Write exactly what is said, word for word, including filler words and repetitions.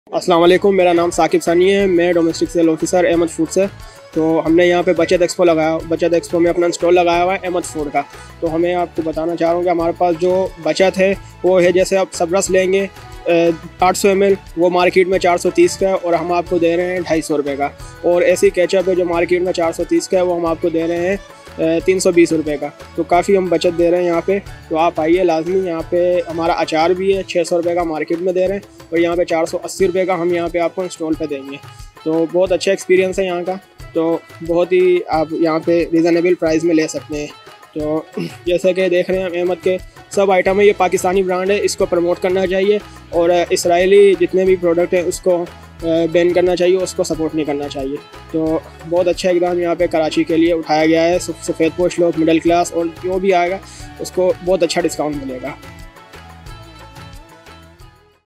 अस्सलाम वालेकुम, मेरा नाम साकिब सानी है। मैं domestic sale officer Ahmed food से। तो हमने यहाँ पे बचत एक्सपो लगाया बचत एक्सपो में अपना स्टॉल लगाया हुआ है अहमद फूड का। तो हमें आपको बताना चाह रहा हूँ कि हमारे पास जो बचत है वो है, जैसे आप सब रस लेंगे आठ सौ एम एल, वो मार्केट में चार सौ तीस का है और हम आपको दे रहे हैं ढाई सौ रुपये का। और ऐसी केचप है जो मार्केट में चार सौ तीस का है, वो हम आपको दे रहे हैं तीन सौ बीस रुपये का। तो काफ़ी हम बचत दे रहे हैं यहाँ पे। तो आप आइए लाजमी। यहाँ पे हमारा अचार भी है, छः सौ रुपये का मार्केट में दे रहे हैं और यहाँ पे चार सौ अस्सी रुपये का हम यहाँ पे आपको स्टॉल पे देंगे। तो बहुत अच्छा एक्सपीरियंस है यहाँ का। तो बहुत ही आप यहाँ पे रिजनेबल प्राइस में ले सकते हैं। तो जैसे कि देख रहे हैं अहमद के सब आइटम है, ये पाकिस्तानी ब्रांड है, इसको प्रमोट करना चाहिए। और इसराइली जितने भी प्रोडक्ट हैं उसको बैन करना चाहिए, उसको सपोर्ट नहीं करना चाहिए। तो बहुत अच्छा एकदम यहाँ पे कराची के लिए उठाया गया है। सफ़ेद पोश लोग, मिडिल क्लास और जो भी आएगा उसको बहुत अच्छा डिस्काउंट मिलेगा।